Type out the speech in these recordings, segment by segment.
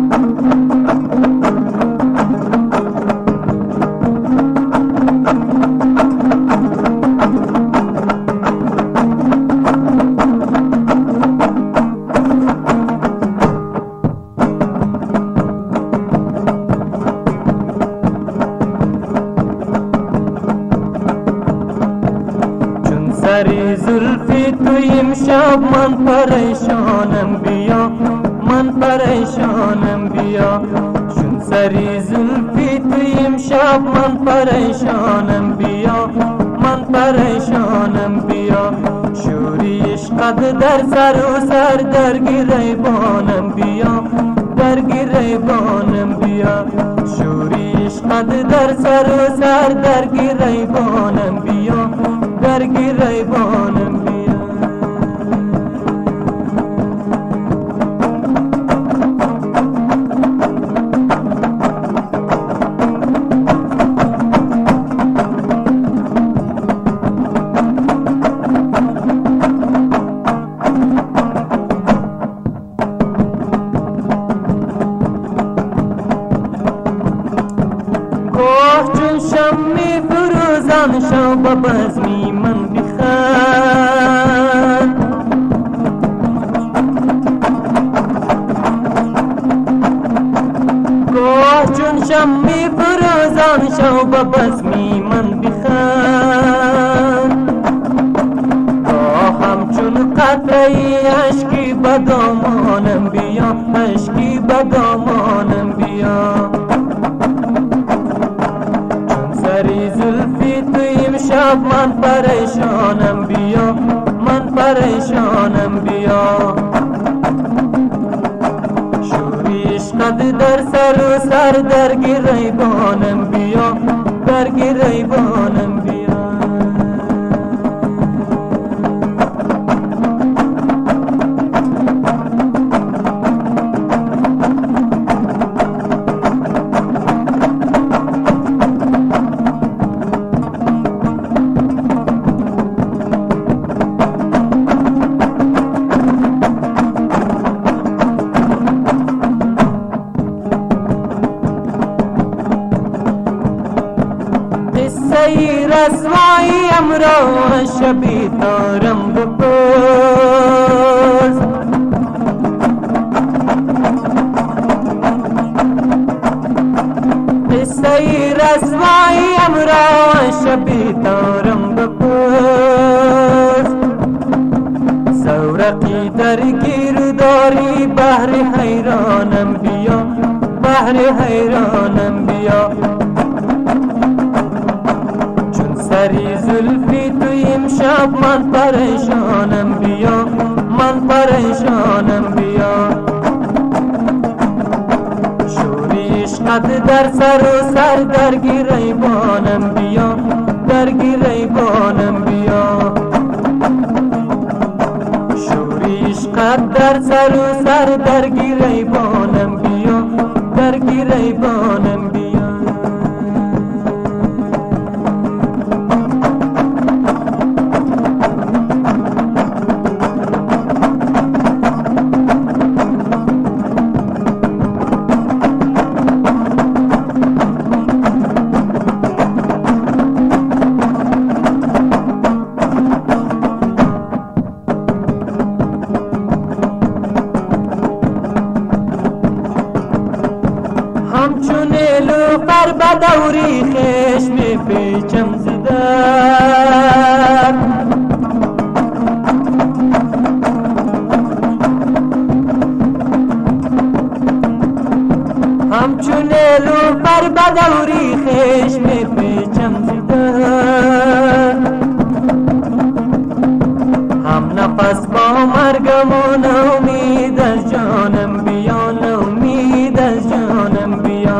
سری زلفی تو امشب من پریشانم بیا، من پریشانم بیا. چون سری زلفی تو امشب من پریشانم بیا، من پریشانم بیا. شوری عشقت در سر و سر در گریبانم بیا، در گریبانم بیا. شوری عشقت در سر و سر در گریبانم بیا، در گریبانم بیا. گاه چون شمع فروزان شب بزمی من بخند، گاه چون شمع فروزان شب بزمی من بخند. گاه همچون قطره اشکی به دامانم بیا، اشکی به دامانم بیا. سری زلفی تو امشب من پریشانم بیا، من پریشانم بیا. شوری عشقت در سر و سر در گریبانم بیا، در گریبانم بیا. قصه رسوایی امرا شبی تارم بپرس، قصه رسوایی امرا شبی تارم بپرس. زورقی در گیر داری بحر حیرانم بیا، بحر حیرانم بیا. سری زلفی تو امشب من پریشانم بیا، من پریشانم بیا. شوری عشقت در سر و سر در گریبانم بیا، در گریبانم بیا. شوری عشقت در سر و سر در گریبانم بیا، در گریبانم بیا. همچون لوفر به دوری خشم پیچم زدن، همچون لوفر به دوری خشم پیچم زدن. هم نفس با مرگم و نومید از جانم بیا، نومید از جانم بیا.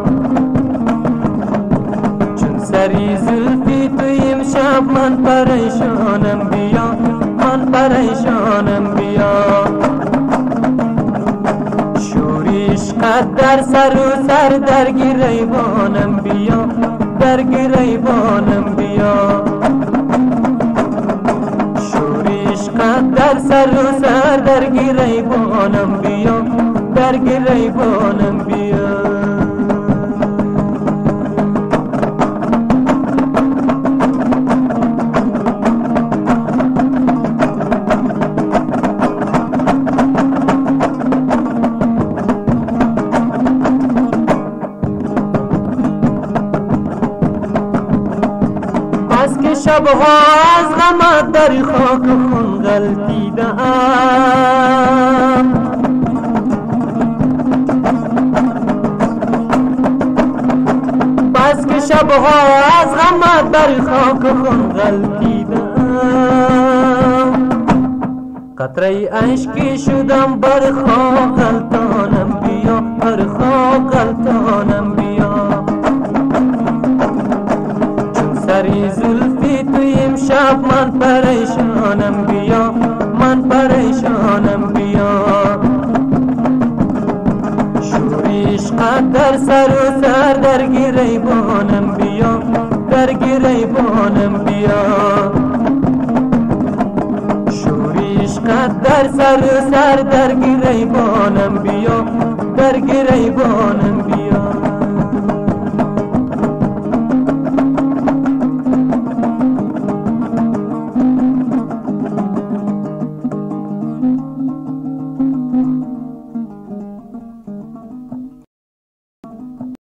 چون سری زلفی تو امشب من پریشانم بیا، من پریشانم بیا. شوری عشقت در سر و سر در گریبانم بیا، در گریبانم بیا. شوری عشقت در سر و سر در گریبانم بیا، درگیر ایوانم بیا. بس که شبها از غمت در خاک خون غلطیده‌ام، بس که شبها از غمت در خاک خون غلطیده‌ام، قطره اشکی شدم بر خاک غلطانم بیا، بر خاک غلطانم بیا. سری زلفی توی امشب من پریشانم بیا، من پریشانم بیا. شوری عشقت در سر و سر درگیر ایوانم بیا، درگیر ایوانم بیا. شوری عشقت در سر و سر درگیر ایوانم بیا، درگیر ایوانم بیا.